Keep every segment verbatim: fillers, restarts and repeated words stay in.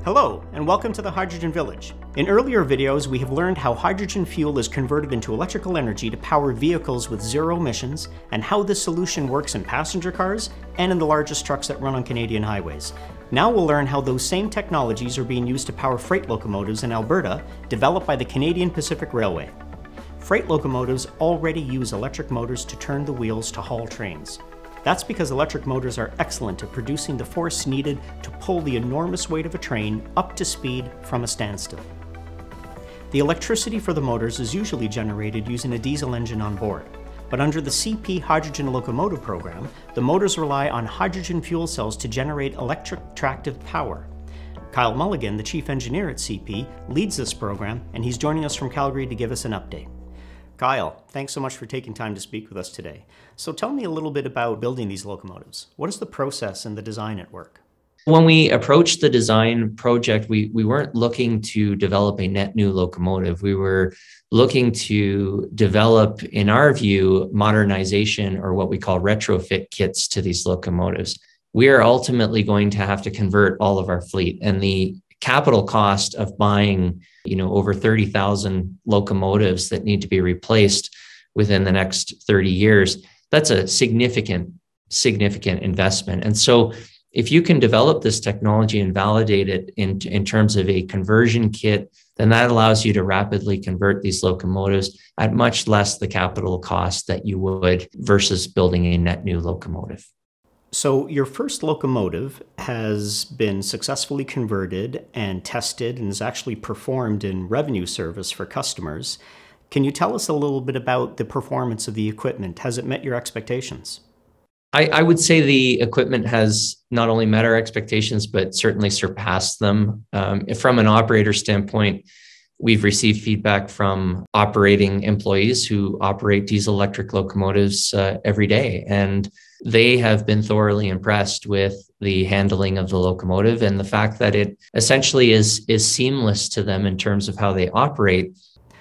Hello, and welcome to the Hydrogen Village. In earlier videos, we have learned how hydrogen fuel is converted into electrical energy to power vehicles with zero emissions, and how this solution works in passenger cars and in the largest trucks that run on Canadian highways. Now we'll learn how those same technologies are being used to power freight locomotives in Alberta, developed by the Canadian Pacific Railway. Freight locomotives already use electric motors to turn the wheels to haul trains. That's because electric motors are excellent at producing the force needed to pull the enormous weight of a train up to speed from a standstill. The electricity for the motors is usually generated using a diesel engine on board, but under the C P Hydrogen Locomotive Program, the motors rely on hydrogen fuel cells to generate electric tractive power. Kyle Mulligan, the chief engineer at C P, leads this program, and he's joining us from Calgary to give us an update. Kyle, thanks so much for taking time to speak with us today. So tell me a little bit about building these locomotives. What is the process and the design at work? When we approached the design project, we, we weren't looking to develop a net new locomotive. We were looking to develop, in our view, modernization or what we call retrofit kits to these locomotives. We are ultimately going to have to convert all of our fleet, and the capital cost of buying, you know, over thirty thousand locomotives that need to be replaced within the next thirty years, that's a significant, significant investment. And so if you can develop this technology and validate it in, in terms of a conversion kit, then that allows you to rapidly convert these locomotives at much less the capital cost that you would versus building a net new locomotive. So your first locomotive has been successfully converted and tested and is actually performed in revenue service for customers. Can you tell us a little bit about the performance of the equipment? Has it met your expectations? I, I would say the equipment has not only met our expectations, but certainly surpassed them. Um, from an operator standpoint, we've received feedback from operating employees who operate diesel electric locomotives uh, every day, and they have been thoroughly impressed with the handling of the locomotive and the fact that it essentially is, is seamless to them in terms of how they operate.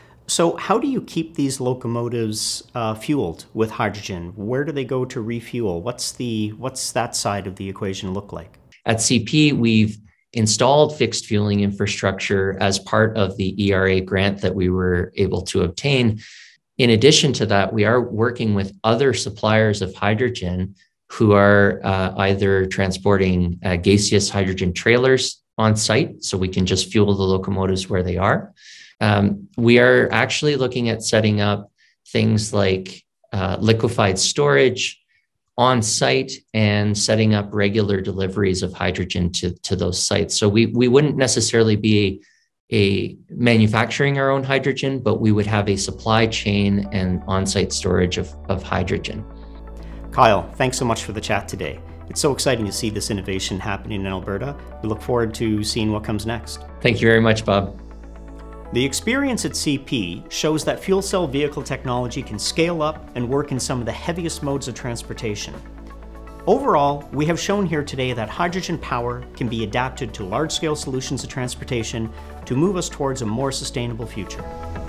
So how do you keep these locomotives uh, fueled with hydrogen? Where do they go to refuel? What's the what's that side of the equation look like? At C P, we've installed fixed fueling infrastructure as part of the E R A grant that we were able to obtain. In addition to that, we are working with other suppliers of hydrogen who are uh, either transporting uh, gaseous hydrogen trailers on site, so we can just fuel the locomotives where they are. Um, we are actually looking at setting up things like uh, liquefied storage on site and setting up regular deliveries of hydrogen to, to those sites. So we, we wouldn't necessarily be a, a manufacturing our own hydrogen, but we would have a supply chain and on-site storage of, of hydrogen. Kyle, thanks so much for the chat today. It's so exciting to see this innovation happening in Alberta. We look forward to seeing what comes next. Thank you very much, Bob. The experience at C P shows that fuel cell vehicle technology can scale up and work in some of the heaviest modes of transportation. Overall, we have shown here today that hydrogen power can be adapted to large-scale solutions of transportation to move us towards a more sustainable future.